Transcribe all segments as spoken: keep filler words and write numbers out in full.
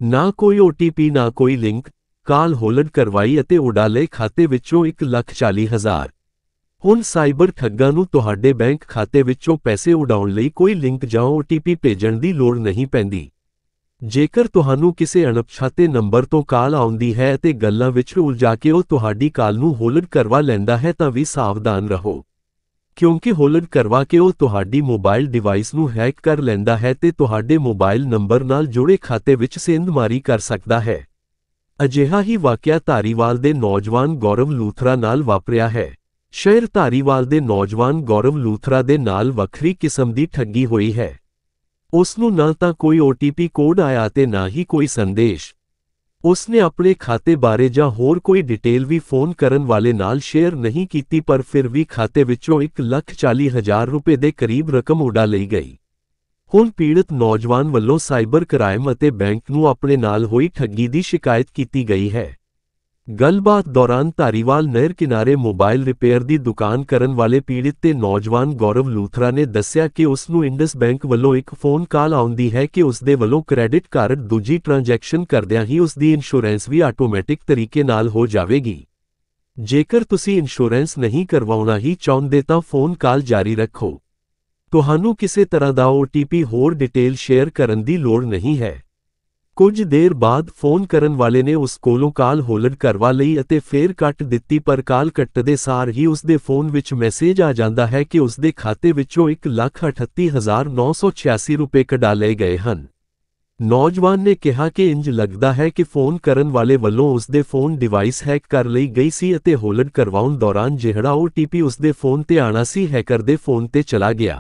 ना कोई O T P ना कोई लिंक। काल होल्ड करवाई ਅਤੇ ਉਡਾਲੇ ਖਾਤੇ ਵਿੱਚੋਂ ਇੱਕ ਲੱਖ ਚਾਲੀ ਹਜ਼ਾਰ। ਹੁਣ ਸਾਈਬਰ ਠੱਗਾਂ ਨੂੰ ਤੁਹਾਡੇ ਬੈਂਕ ਖਾਤੇ ਵਿੱਚੋਂ ਪੈਸੇ ਉਡਾਉਣ ਲਈ ਕੋਈ ਲਿੰਕ ਜਾਂ ਓ ਟੀ ਪੀ ਭੇਜਣ ਦੀ ਲੋੜ ਨਹੀਂ ਪੈਂਦੀ। ਜੇਕਰ ਤੁਹਾਨੂੰ ਕਿਸੇ ਅਣਪਛਾਤੇ ਨੰਬਰ ਤੋਂ ਕਾਲ ਆਉਂਦੀ ਹੈ ਅਤੇ ਗੱਲਾਂ ਵਿੱਚ ਉਲਝਾ ਕੇ ਉਹ ਤੁਹਾਡੀ ਕਾਲ ਨੂੰ ਹੋਲਡ ਕਰਵਾ ਲੈਂਦਾ ਹੈ ਤਾਂ ਵੀ ਸਾਵਧਾਨ ਰਹੋ, ਕਿਉਂਕਿ ਹੋਲਡ ਕਰਵਾ ਕੇ ਉਹ ਤੁਹਾਡੀ ਮੋਬਾਈਲ ਡਿਵਾਈਸ ਨੂੰ ਹੈਕ ਕਰ ਲੈਂਦਾ ਹੈ ਤੇ ਤੁਹਾਡੇ ਮੋਬਾਈਲ ਨੰਬਰ ਨਾਲ ਜੁੜੇ ਖਾਤੇ ਵਿੱਚ ਸੇਂਧਮਾਰੀ ਕਰ ਸਕਦਾ ਹੈ। ਅਜਿਹਾ ਹੀ ਵਾਕਿਆ ਧਾਰੀਵਾਲ ਦੇ ਨੌਜਵਾਨ ਗੌਰਵ ਲੂਥਰਾ ਨਾਲ ਵਾਪਰਿਆ ਹੈ। ਸ਼ਹਿਰ ਧਾਰੀਵਾਲ ਦੇ ਨੌਜਵਾਨ ਗੌਰਵ ਲੂਥਰਾ ਦੇ ਨਾਲ ਵੱਖਰੀ ਕਿਸਮ ਦੀ ਠੱਗੀ ਹੋਈ ਹੈ। ਉਸ ਨੂੰ ਨਾ ਤਾਂ ਕੋਈ ਓ ਟੀ ਪੀ ਕੋਡ ਆਇਆ ਤੇ ਨਾ ਹੀ ਕੋਈ ਸੰਦੇਸ਼। ਉਸ ਨੇ ਆਪਣੇ ਖਾਤੇ ਬਾਰੇ ਜਾਂ ਹੋਰ ਕੋਈ ਡਿਟੇਲ ਵੀ ਫੋਨ ਕਰਨ ਵਾਲੇ ਨਾਲ ਸ਼ੇਅਰ ਨਹੀਂ ਕੀਤੀ, ਪਰ ਫਿਰ ਵੀ ਖਾਤੇ ਵਿੱਚੋਂ ਇੱਕ ਲੱਖ ਚਾਲੀ ਹਜ਼ਾਰ ਰੁਪਏ ਦੇ ਕਰੀਬ ਰਕਮ ਉਡਾ ਲਈ ਗਈ। ਹੁਣ ਪੀੜਤ ਨੌਜਵਾਨ ਵੱਲੋਂ ਸਾਈਬਰ ਕ੍ਰਾਈਮ ਅਤੇ ਬੈਂਕ ਨੂੰ ਆਪਣੇ ਨਾਲ ਹੋਈ ਠੱਗੀ ਦੀ ਸ਼ਿਕਾਇਤ ਕੀਤੀ ਗਈ ਹੈ। ਗੱਲਬਾਤ ਦੌਰਾਨ ਧਾਰੀਵਾਲ ਨਹਿਰ ਕਿਨਾਰੇ ਮੋਬਾਈਲ ਰਿਪੇਅਰ ਦੀ ਦੁਕਾਨ ਕਰਨ ਵਾਲੇ ਪੀੜਤ ਤੇ ਨੌਜਵਾਨ ਗੌਰਵ ਲੂਥਰਾ ਨੇ ਦੱਸਿਆ ਕਿ ਉਸ ਨੂੰ ਇੰਡਸ ਬੈਂਕ ਵੱਲੋਂ ਇੱਕ ਫੋਨ ਕਾਲ ਆਉਂਦੀ ਹੈ ਕਿ ਉਸ ਦੇ ਵੱਲੋਂ ਕ੍ਰੈਡਿਟ ਕਾਰਡ ਦੂਜੀ ਟ੍ਰਾਂਜੈਕਸ਼ਨ ਕਰਦਿਆਂ ਹੀ ਉਸ ਦੀ ਇੰਸ਼ੋਰੈਂਸ ਵੀ ਆਟੋਮੈਟਿਕ ਤਰੀਕੇ ਨਾਲ ਹੋ ਜਾਵੇਗੀ। ਜੇਕਰ ਤੁਸੀਂ ਇੰਸ਼ੋਰੈਂਸ ਨਹੀਂ ਕਰਵਾਉਣਾ ਹੀ ਚਾਹੁੰਦੇ ਤਾਂ ਫੋਨ ਕਾਲ ਜਾਰੀ ਰੱਖੋ। ਤੁਹਾਨੂੰ ਕਿਸੇ ਤਰ੍ਹਾਂ ਦਾ ਓ ਟੀ ਪੀ ਹੋਰ ਡਿਟੇਲ ਸ਼ੇਅਰ ਕਰਨ ਦੀ ਲੋੜ ਨਹੀਂ ਹੈ। ਕੁਝ ਦੇਰ ਬਾਅਦ ਫੋਨ ਕਰਨ ਵਾਲੇ ਨੇ ਉਸ ਕੋਲੋਂ ਕਾਲ ਹੋਲਡ ਕਰਵਾ ਲਈ ਅਤੇ ਫੇਰ ਕੱਟ ਦਿੱਤੀ, ਪਰ ਕਾਲ ਕੱਟਦੇ ਸਾਰ ਹੀ ਉਸ ਦੇ ਫੋਨ ਵਿੱਚ ਮੈਸੇਜ ਆ ਜਾਂਦਾ ਹੈ ਕਿ ਉਸ ਦੇ ਖਾਤੇ ਵਿੱਚੋਂ ਇੱਕ ਲੱਖ ਅਠੱਤੀ ਹਜ਼ਾਰ ਨੌ ਸੌ ਛਿਆਸੀ ਰੁਪਏ ਕਢਾ ਲਏ ਗਏ ਹਨ। ਨੌਜਵਾਨ ਨੇ ਕਿਹਾ ਕਿ ਇੰਜ ਲੱਗਦਾ ਹੈ ਕਿ ਫੋਨ ਕਰਨ ਵਾਲੇ ਵੱਲੋਂ ਉਸ ਦੇ ਫੋਨ ਡਿਵਾਈਸ ਹੈਕ ਕਰ ਲਈ ਗਈ ਸੀ ਅਤੇ ਹੋਲਡ ਕਰਵਾਉਣ ਦੌਰਾਨ ਜਿਹੜਾ ਓ ਟੀ ਪੀ ਉਸ ਦੇ ਫੋਨ ਤੇ ਆਣਾ ਸੀ ਹੈਕਰ ਦੇ ਫੋਨ ਤੇ ਚਲਾ ਗਿਆ।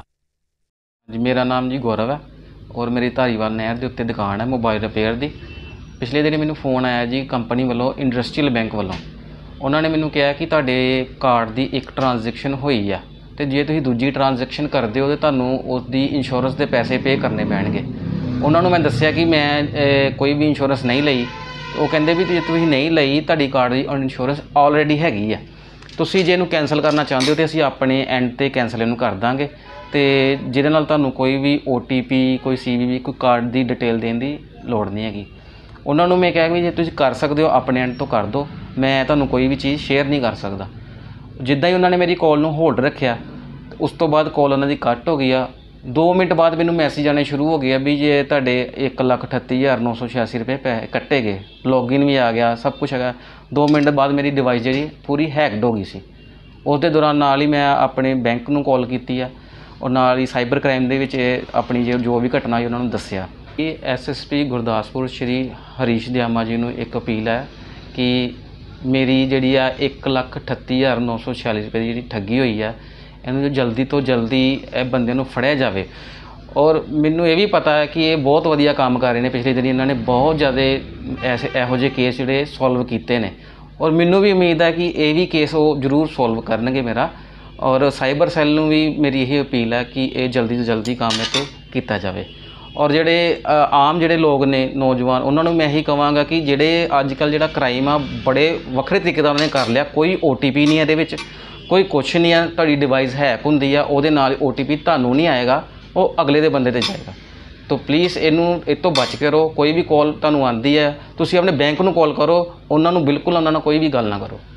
ਜੀ ਮੇਰਾ ਨਾਮ ਜੀ ਗੌਰਵ ਹੈ ਔਰ ਮੇਰੀ ਧਾਰੀਵਾਲ ਨਹਿਰ ਦੇ ਉੱਤੇ ਦੁਕਾਨ ਹੈ ਮੋਬਾਈਲ ਰਿਪੇਅਰ ਦੀ। ਪਿਛਲੇ ਦਿਨ ਮੈਨੂੰ ਫੋਨ ਆਇਆ ਜੀ ਕੰਪਨੀ ਵੱਲੋਂ, ਇੰਡਸਟਰੀਅਲ ਬੈਂਕ ਵੱਲੋਂ। ਉਹਨਾਂ ਨੇ ਮੈਨੂੰ ਕਿਹਾ ਕਿ ਤੁਹਾਡੇ ਕਾਰਡ ਦੀ ਇੱਕ ਟ੍ਰਾਂਜੈਕਸ਼ਨ ਹੋਈ ਆ ਅਤੇ ਜੇ ਤੁਸੀਂ ਦੂਜੀ ਟ੍ਰਾਂਜੈਕਸ਼ਨ ਕਰਦੇ ਹੋ ਤਾਂ ਤੁਹਾਨੂੰ ਉਸ ਦੀ ਇੰਸ਼ੋਰੈਂਸ ਦੇ ਪੈਸੇ ਪੇ ਕਰਨੇ ਪੈਣਗੇ। ਉਹਨਾਂ ਨੂੰ ਮੈਂ ਦੱਸਿਆ ਕਿ ਮੈਂ ਕੋਈ ਵੀ ਇੰਸ਼ੋਰੈਂਸ ਨਹੀਂ ਲਈ। ਉਹ ਕਹਿੰਦੇ ਵੀ ਜੇ ਤੁਸੀਂ ਨਹੀਂ ਲਈ ਤੁਹਾਡੀ ਕਾਰਡ ਦੀ ਇੰਸ਼ੋਰੈਂਸ ਆਲਰੇਡੀ ਹੈਗੀ ਆ, ਤੁਸੀਂ ਜੇ ਇਹਨੂੰ ਕੈਂਸਲ ਕਰਨਾ ਚਾਹੁੰਦੇ ਹੋ ਤਾਂ ਅਸੀਂ ਆਪਣੇ ਐਂਡ 'ਤੇ ਕੈਂਸਲ ਇਹਨੂੰ ਕਰ ਦਾਂਗੇ ਅਤੇ ਜਿਹਦੇ ਨਾਲ ਤੁਹਾਨੂੰ ਕੋਈ ਵੀ ਓ ਟੀ ਪੀ, ਕੋਈ ਸੀ ਵੀ ਵੀ, ਕੋਈ ਕਾਰਡ ਦੀ ਡਿਟੇਲ ਦੇਣ ਦੀ ਲੋੜ ਨਹੀਂ ਹੈਗੀ। ਉਹਨਾਂ ਨੂੰ ਮੈਂ ਕਿਹਾ ਵੀ ਜੇ ਤੁਸੀਂ ਕਰ ਸਕਦੇ ਹੋ ਆਪਣੇ ਐਂਡ ਤੋਂ ਕਰ ਦਿਓ, ਮੈਂ ਤੁਹਾਨੂੰ ਕੋਈ ਵੀ ਚੀਜ਼ ਸ਼ੇਅਰ ਨਹੀਂ ਕਰ ਸਕਦਾ। ਜਿੱਦਾਂ ਹੀ ਉਹਨਾਂ ਨੇ ਮੇਰੀ ਕਾਲ ਨੂੰ ਹੋਲਡ ਰੱਖਿਆ, ਉਸ ਤੋਂ ਬਾਅਦ ਕਾਲ ਉਹਨਾਂ ਦੀ ਕੱਟ ਹੋ ਗਈ ਆ। ਦੋ ਮਿੰਟ ਬਾਅਦ ਮੈਨੂੰ ਮੈਸੇਜ ਆਉਣੇ ਸ਼ੁਰੂ ਹੋ ਗਏ ਆ ਵੀ ਜੇ ਤੁਹਾਡੇ ਇੱਕ ਲੱਖ ਅਠੱਤੀ ਹਜ਼ਾਰ ਨੌ ਸੌ ਛਿਆਸੀ ਰੁਪਏ ਪੈਸੇ ਕੱਟੇ ਗਏ, ਲੌਗਇਨ ਵੀ ਆ ਗਿਆ, ਸਭ ਕੁਛ ਹੈਗਾ। ਦੋ ਮਿੰਟ ਬਾਅਦ ਮੇਰੀ ਡਿਵਾਈਸ ਜਿਹੜੀ ਪੂਰੀ ਹੈਕਡ ਹੋ ਗਈ ਸੀ। ਉਸ ਦੇ ਦੌਰਾਨ ਨਾਲ ਹੀ ਮੈਂ ਆਪਣੇ ਬੈਂਕ ਨੂੰ ਕਾਲ ਕੀਤੀ ਆ ਔਰ ਨਾਲ ਹੀ ਸਾਈਬਰ ਕ੍ਰਾਈਮ ਦੇ ਵਿੱਚ ਆਪਣੀ ਜੋ ਜੋ ਵੀ ਘਟਨਾ ਹੋਈ ਉਹਨਾਂ ਨੂੰ ਦੱਸਿਆ। ਇਹ S S P Gurdaspur Shri Harish Dayama ji ਨੂੰ ਇੱਕ ਅਪੀਲ ਹੈ ਕਿ ਮੇਰੀ ਜਿਹੜੀ ਆ ਇੱਕ ਲੱਖ ਅਠੱਤੀ ਹਜ਼ਾਰ ਨੌ ਸੌ ਛਿਆਲੀ ਰੁਪਏ ਦੀ ਜਿਹੜੀ ਠੱਗੀ ਹੋਈ ਆ, ਇਹਨੂੰ ਜਲਦੀ ਤੋਂ ਜਲਦੀ ਇਹ ਬੰਦੇ ਨੂੰ ਫੜਿਆ ਜਾਵੇ। ਔਰ ਮੈਨੂੰ ਇਹ ਵੀ ਪਤਾ ਹੈ ਕਿ ਇਹ ਬਹੁਤ ਵਧੀਆ ਕੰਮ ਕਰ ਰਹੇ ਨੇ। ਪਿਛਲੇ ਦਿਨ ਇਹਨਾਂ ਨੇ ਬਹੁਤ ਜ਼ਿਆਦਾ ਐਸੇ ਇਹੋ ਜਿਹੇ ਕੇਸ ਜਿਹੜੇ ਸੋਲਵ ਕੀਤੇ ਨੇ ਔਰ ਮੈਨੂੰ ਵੀ ਉਮੀਦ ਹੈ ਕਿ ਇਹ ਵੀ ਕੇਸ ਉਹ ਜ਼ਰੂਰ ਸੋਲਵ ਕਰਨਗੇ ਮੇਰਾ। ਔਰ ਸਾਈਬਰ ਸੈੱਲ ਨੂੰ ਵੀ ਮੇਰੀ ਇਹ ਅਪੀਲ ਹੈ ਕਿ ਇਹ ਜਲਦੀ ਤੋਂ ਜਲਦੀ ਕੰਮ ਇਹ 'ਤੇ ਕੀਤਾ ਜਾਵੇ। ਔਰ ਜਿਹੜੇ ਆਮ ਜਿਹੜੇ ਲੋਕ ਨੇ ਨੌਜਵਾਨ, ਉਹਨਾਂ ਨੂੰ ਮੈਂ ਇਹੀ ਕਹਾਂਗਾ ਕਿ ਜਿਹੜੇ ਅੱਜ ਕੱਲ੍ਹ ਜਿਹੜਾ ਕ੍ਰਾਈਮ ਆ ਬੜੇ ਵੱਖਰੇ ਤਰੀਕੇ ਦਾ ਉਹਨਾਂ ਨੇ ਕਰ ਲਿਆ। ਕੋਈ ਓ ਟੀ ਪੀ ਨਹੀਂ ਇਹਦੇ ਵਿੱਚ, ਕੋਈ ਕੁਛ ਨਹੀਂ ਆ। ਤੁਹਾਡੀ ਡਿਵਾਈਸ ਹੈਕ ਹੁੰਦੀ ਆ, ਉਹਦੇ ਨਾਲ ਓ ਟੀ ਪੀ ਤੁਹਾਨੂੰ ਨਹੀਂ ਆਏਗਾ, ਉਹ ਅਗਲੇ ਦੇ ਬੰਦੇ 'ਤੇ ਜਾਏਗਾ। ਤਾਂ ਪਲੀਜ਼ ਇਹਨੂੰ ਇਹ ਤੋਂ ਬਚ ਕੇ ਰਹੋ। ਕੋਈ ਵੀ ਕਾਲ ਤੁਹਾਨੂੰ ਆਉਂਦੀ ਹੈ, ਤੁਸੀਂ ਆਪਣੇ ਬੈਂਕ ਨੂੰ ਕਾਲ ਕਰੋ, ਉਹਨਾਂ ਨੂੰ ਬਿਲਕੁਲ ਉਹਨਾਂ ਨਾਲ ਕੋਈ ਵੀ ਗੱਲ ਨਾ ਕਰੋ।